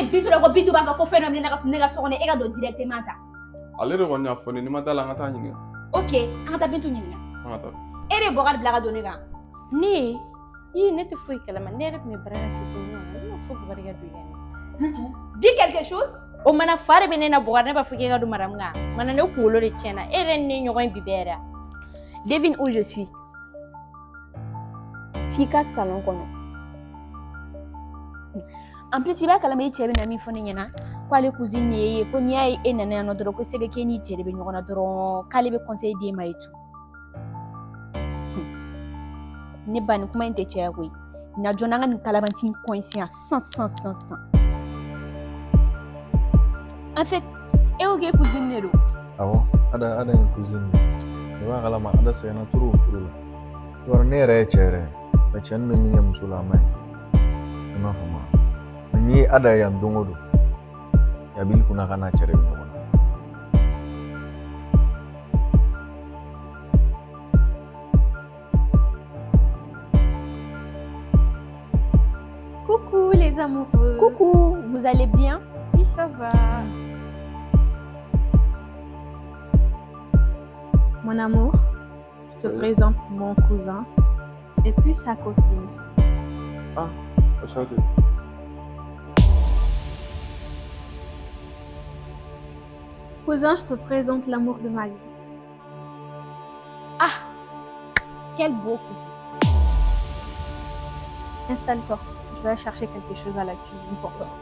bɛ bitu la ko bitu b'a fɔ ko fɛn dɔ bɛ ne ka so kɔnɔ e ka don directement ta. Ale de kɔni y'a fɔ ne ni ma taa la an ka taa ɲininka. Ok an ka taa Bintu ɲininka. An ka taa. E de ye Bɔkari bila ka don ne kan. Ne ne tɛ foyi kalama ne yɛrɛ tun bɛ baara la kisi ɲɔgɔn na ne ma fɔ Bɔkari ka don yan. Bintu dis quelque chose. O mana fa de bɛ ne na Bɔkari ne b'a fɔ k'e ka don madamu kan mana ne kunkolo de tiɲɛna e yɛrɛ ni ne ɲɔgɔn in bi bɛɛ yɛrɛ. Devine où je suis. F'i ka salon kɔnɔ. En plus i b'a kalama i cɛ bɛ na min fɔ ne ɲɛna k'ale cousine de ye ko n'i y'a ye e nana yan nɔ dɔrɔn ko c'est que k'e n'i cɛ de bɛ ɲɔgɔn na dɔrɔn k'ale bɛ conseil d'e ma et tout. Ne ba nin kuma in tɛ cɛya koyi na jɔn an ka nin kalabanci in coincé yan sans. En fait e ko k'e cousine de don. Awɔ ada ni cousine ne b'a kalama ada sɛgɛnna trop o furu la yɔrɔ ne yɛrɛ ye cɛ yɛrɛ mais cɛ min bɛ min kɛ muso la a ma ɲi i m'a faamu wa n'i ye ada yan don o don a b'i kunna ka n'a cɛ de bɛ ɲɔgɔn na. Coucou les amoureux. Coucou, vous allez bien? Oui, ça va. Mon amour, je te présente mon cousin et puis sa copine. Ah, enchanté. Cousin, je te présente l'amour de ma vie. Ah, quel beau couple. Installe-toi, je vais chercher quelque chose à la cuisine pour toi.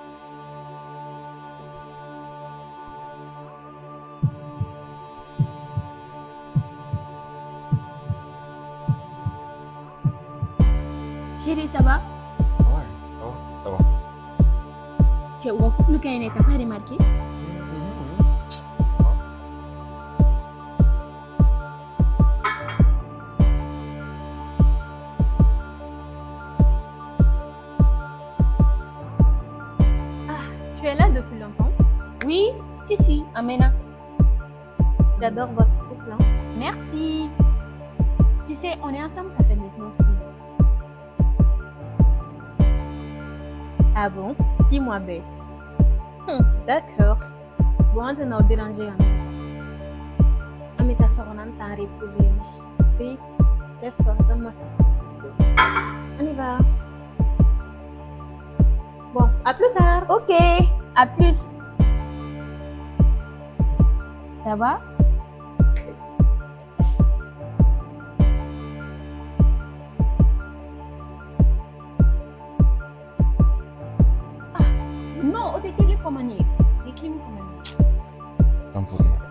Chérie, ça va? Ouais, ça va. Tiens, on couple quand il t'as pas remarqué? Tu es là depuis longtemps? Oui, si, Amena. J'adore votre couple. Hein? Merci. Tu sais, on est ensemble, ça fait maintenant 6 mois. Ah bon? 6 mois, bête. D'accord. Bon, on t'a dérangé. Mais ta soeur, on a un temps à reposer. Puis, lève-toi, donne-moi ça. On y va. Bon, à plus tard. Ok, à plus. Ça va? Ah, non, on t'écrit comment manier. Écris-moi comment manier. Tant pour rien.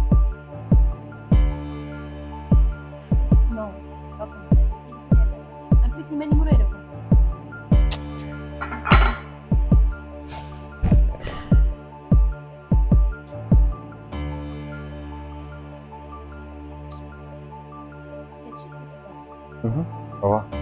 Non, c'est pas comme ça. En plus, il m'a numéro de réponse. Ça va.